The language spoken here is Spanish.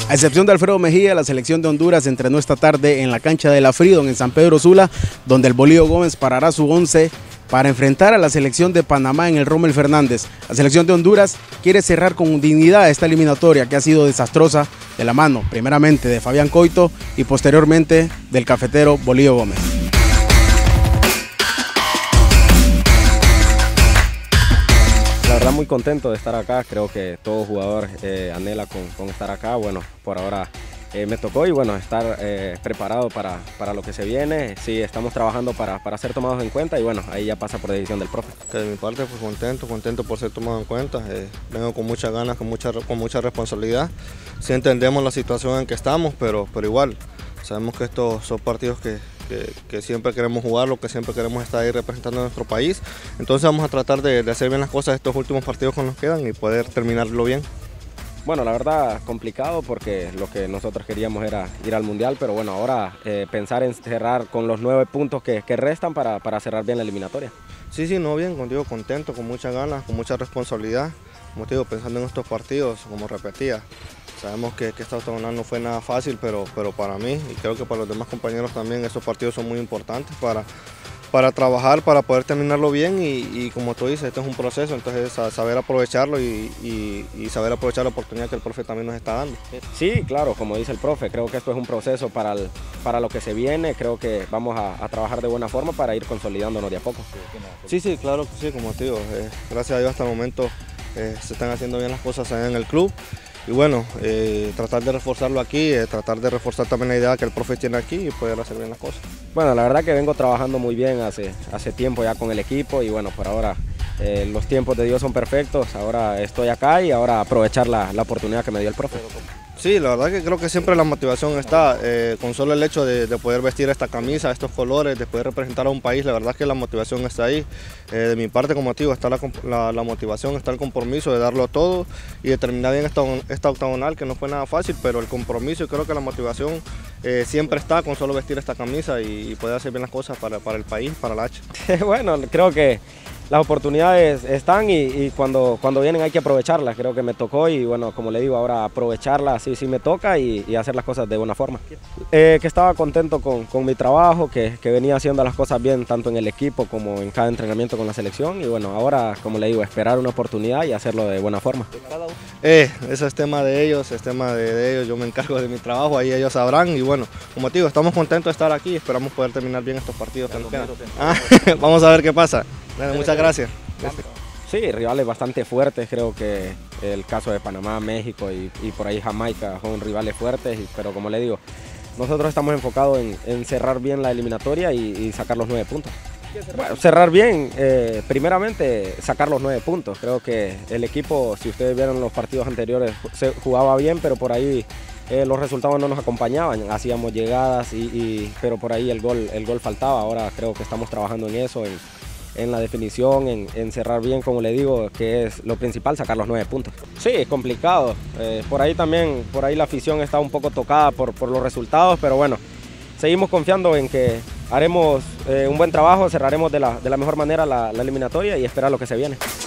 A excepción de Alfredo Mejía, la selección de Honduras entrenó esta tarde en la cancha de la Freedom en San Pedro Sula, donde el Bolillo Gómez parará su 11 para enfrentar a la selección de Panamá en el Rommel Fernández. La selección de Honduras quiere cerrar con dignidad esta eliminatoria que ha sido desastrosa, de la mano primeramente de Fabián Coito y posteriormente del cafetero Bolillo Gómez. La verdad muy contento de estar acá, creo que todo jugador anhela con estar acá. Bueno, por ahora me tocó y bueno, estar preparado para lo que se viene. Sí, estamos trabajando para ser tomados en cuenta y bueno, ahí ya pasa por decisión del profe. Que de mi parte pues contento por ser tomado en cuenta. Vengo con muchas ganas, con mucha responsabilidad. Sí entendemos la situación en que estamos, pero igual sabemos que estos son partidos que siempre queremos jugarlo, que siempre queremos estar ahí representando a nuestro país. Entonces vamos a tratar de hacer bien las cosas estos últimos partidos que nos quedan y poder terminarlo bien. Bueno, la verdad complicado porque lo que nosotros queríamos era ir al Mundial, pero bueno, ahora pensar en cerrar con los 9 puntos que restan para cerrar bien la eliminatoria. Sí, no, bien, contigo contento, con muchas ganas, con mucha responsabilidad. Como te digo, pensando en estos partidos, como repetía, sabemos que esta octagonal no fue nada fácil, pero para mí y creo que para los demás compañeros también, estos partidos son muy importantes para trabajar, para poder terminarlo bien y como tú dices, este es un proceso, entonces saber aprovecharlo y saber aprovechar la oportunidad que el profe también nos está dando. Sí, claro, como dice el profe, creo que esto es un proceso para lo que se viene, creo que vamos a trabajar de buena forma para ir consolidándonos de a poco. Sí, claro que sí, como te digo, gracias a Dios hasta el momento se están haciendo bien las cosas allá en el club. Y bueno, tratar de reforzarlo aquí, tratar de reforzar también la idea que el profe tiene aquí y poder hacer bien las cosas. Bueno, la verdad que vengo trabajando muy bien hace tiempo ya con el equipo y bueno, por ahora los tiempos de Dios son perfectos, ahora estoy acá y ahora aprovechar la oportunidad que me dio el profe. Sí, la verdad que creo que siempre la motivación está, con solo el hecho de poder vestir esta camisa, estos colores, de poder representar a un país, la verdad que la motivación está ahí. De mi parte, como te digo, está la motivación, está el compromiso de darlo todo y de terminar bien esta octagonal, que no fue nada fácil, pero el compromiso y creo que la motivación siempre está con solo vestir esta camisa y poder hacer bien las cosas para el país, para la H. Bueno, creo que las oportunidades están y cuando vienen hay que aprovecharlas, creo que me tocó y bueno, como le digo, ahora aprovecharlas sí me toca y hacer las cosas de buena forma. Que estaba contento con mi trabajo, que venía haciendo las cosas bien tanto en el equipo como en cada entrenamiento con la selección y bueno, ahora como le digo, esperar una oportunidad y hacerlo de buena forma. Ese es tema de ellos, yo me encargo de mi trabajo, ahí ellos sabrán y bueno, como te digo, estamos contentos de estar aquí y esperamos poder terminar bien estos partidos que nos quedan. Vamos a ver qué pasa. Muchas gracias. Sí, rivales bastante fuertes, creo que el caso de Panamá, México y por ahí Jamaica son rivales fuertes, pero como le digo, nosotros estamos enfocados en cerrar bien la eliminatoria y sacar los 9 puntos. Bueno, cerrar bien, primeramente sacar los 9 puntos, creo que el equipo, si ustedes vieron los partidos anteriores, se jugaba bien, pero por ahí los resultados no nos acompañaban, hacíamos llegadas, pero por ahí el gol faltaba, ahora creo que estamos trabajando en eso, en la definición, en cerrar bien, como le digo, que es lo principal, sacar los 9 puntos. Sí, es complicado, por ahí la afición está un poco tocada por los resultados, pero bueno, seguimos confiando en que haremos un buen trabajo, cerraremos de la mejor manera la eliminatoria y esperar lo que se viene.